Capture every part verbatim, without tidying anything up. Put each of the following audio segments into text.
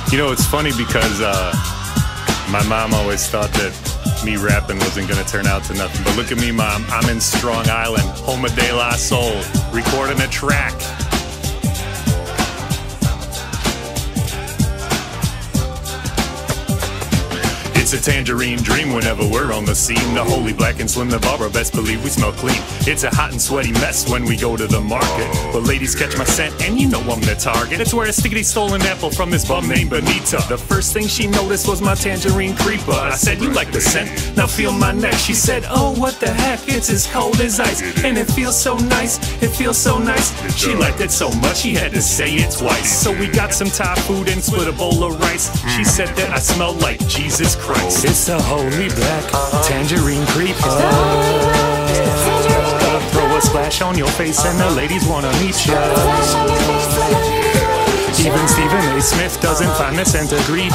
You know, it's funny because uh, my mom always thought that me rapping wasn't gonna turn out to nothing. But look at me, Mom. I'm in Strong Island, home of De La Soul, recording a track. It's a tangerine dream whenever we're on the scene. The holy black and Slim the Barber, best believe we smell clean. It's a hot and sweaty mess when we go to the market, but ladies catch my scent and you know I'm the target. It's where a stickity stole an apple from this bum named Benita. The first thing she noticed was my Tangerine Creeper. I said, you like the scent? Now feel my neck. She said, oh, what the heck? It's as cold as ice, and it feels so nice. It feels so nice. She liked it so much she had to say it twice. So we got some Thai food and split a bowl of rice. She said that I smelled like Jesus Christ. It's the holy black Tangerine Creeper. Throw a splash on your face and the ladies wanna meet ya. Even Stephen A. Smith doesn't find the scent egregious.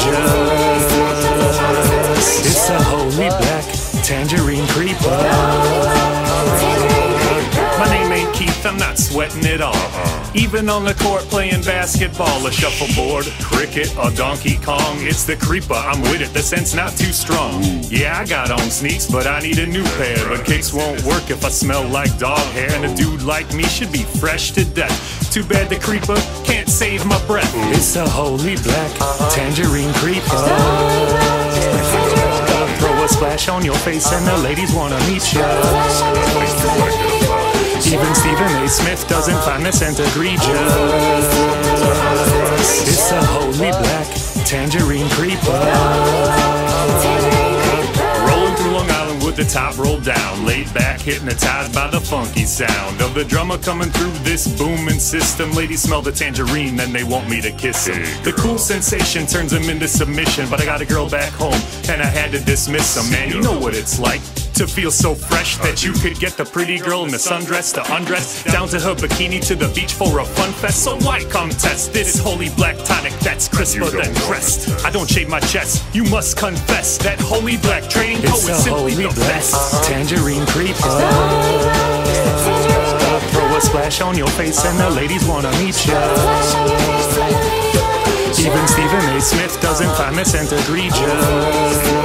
It's the holy black Tangerine Creeper. My name ain't Keith, I'm not sweating at all. Even on the court playing basketball, a shuffleboard, cricket, or Donkey Kong, it's the Creeper, I'm with it, the scent's not too strong. Yeah, I got on sneaks, but I need a new pair. But kicks won't work if I smell like dog hair, and a dude like me should be fresh to death. Too bad the Creeper can't save my breath. It's the holy black Tangerine Creeper. Throw a splash on your face and the ladies wanna meet ya. Even Stephen A. Smith doesn't find the scent egregious. It's the holy black Tangerine Creeper. Rolling through Long Island with the top rolled down, laid back, hypnotized by the funky sound of the drummer coming through this booming system. Ladies smell the tangerine, then they want me to kiss them. The cool sensation turns them into submission, but I got a girl back home and I had to dismiss them. Man, you know what it's like to feel so fresh that you could get the pretty girl in the sundress to undress, down to her bikini to the beach for a fun fest. So why contest this holy black tonic that's crisper than crest? I don't shave my chest, you must confess that holy black training co is simply the best. Tangerine Creeper. Throw a splash on your face and the ladies wanna meet ya. Even Stephen A. Smith doesn't find the scent egregious.